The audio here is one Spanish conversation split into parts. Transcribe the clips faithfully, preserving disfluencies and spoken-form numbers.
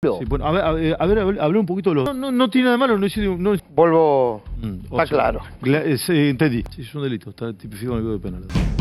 Sí, bueno, a ver, a ver, a ver, a ver, hablé un poquito de los... No, no, no tiene nada de malo, no es... No es... Volvo... Mm, está sea, claro. Es, eh, entendí. Sí, es un delito, está tipificado en el Código Penal.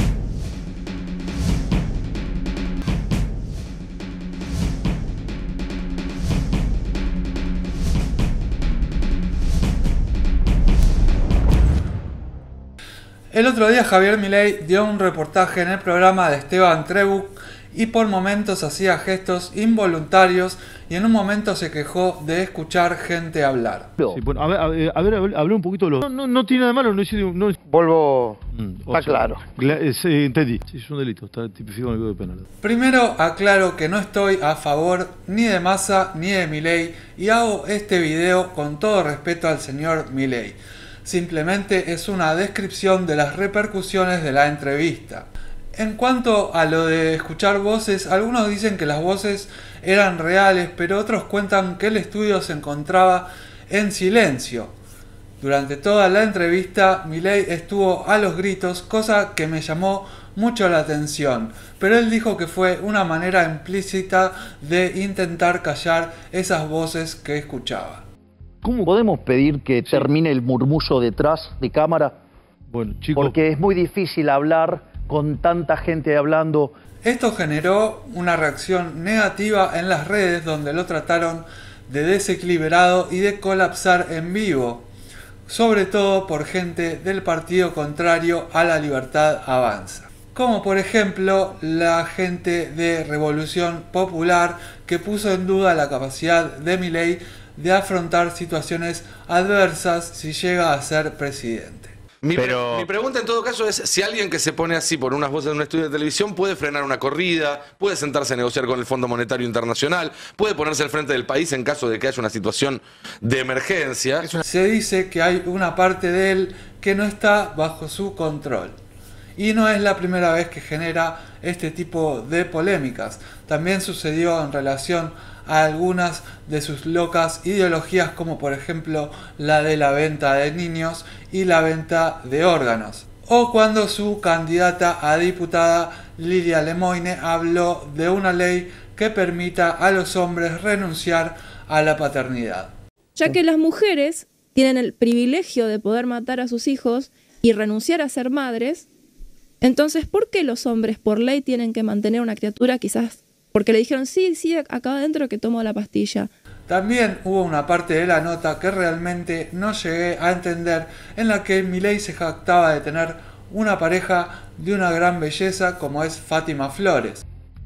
El otro día Javier Milei dio un reportaje en el programa de Esteban Trebuch y por momentos hacía gestos involuntarios y en un momento se quejó de escuchar gente hablar. Sí, bueno, a ver, a ver, a ver, a ver, hablé un poquito de los... No, no, no tiene nada de malo, no es... No es... Volvo... Mm, está sea, claro. Es, eh, entendí. Sí, es un delito, está tipificado en el Código Penal. Primero aclaro que no estoy a favor ni de Massa ni de Milei y hago este video con todo respeto al señor Milei. Simplemente es una descripción de las repercusiones de la entrevista. En cuanto a lo de escuchar voces, algunos dicen que las voces eran reales, pero otros cuentan que el estudio se encontraba en silencio. Durante toda la entrevista, Milei estuvo a los gritos, cosa que me llamó mucho la atención, pero él dijo que fue una manera implícita de intentar callar esas voces que escuchaba. ¿Cómo podemos pedir que sí. termine el murmullo detrás de cámara? Bueno, chicos... Porque es muy difícil hablar con tanta gente hablando. Esto generó una reacción negativa en las redes donde lo trataron de desequilibrado y de colapsar en vivo, sobre todo por gente del partido contrario a La Libertad Avanza. Como por ejemplo la gente de Revolución Popular que puso en duda la capacidad de Milei de afrontar situaciones adversas si llega a ser presidente. Mi, Pero... pre mi pregunta en todo caso es si alguien que se pone así por unas voces en un estudio de televisión puede frenar una corrida, puede sentarse a negociar con el Fondo Monetario Internacional, puede ponerse al frente del país en caso de que haya una situación de emergencia. Se dice que hay una parte de él que no está bajo su control. Y no es la primera vez que genera este tipo de polémicas. También sucedió en relación a algunas de sus locas ideologías, como por ejemplo la de la venta de niños y la venta de órganos. O cuando su candidata a diputada Lilia Lemoine habló de una ley que permita a los hombres renunciar a la paternidad. Ya que las mujeres tienen el privilegio de poder matar a sus hijos y renunciar a ser madres, entonces ¿por qué los hombres por ley tienen que mantener una criatura quizás porque le dijeron, sí, sí, acá adentro que tomo la pastilla? También hubo una parte de la nota que realmente no llegué a entender, en la que Milei se jactaba de tener una pareja de una gran belleza como es Fátima Flores.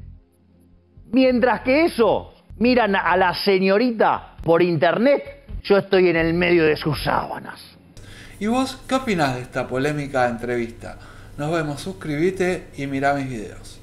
Mientras que eso, miran a la señorita por internet, yo estoy en el medio de sus sábanas. ¿Y vos qué opinás de esta polémica entrevista? Nos vemos, suscríbete y mirá mis videos.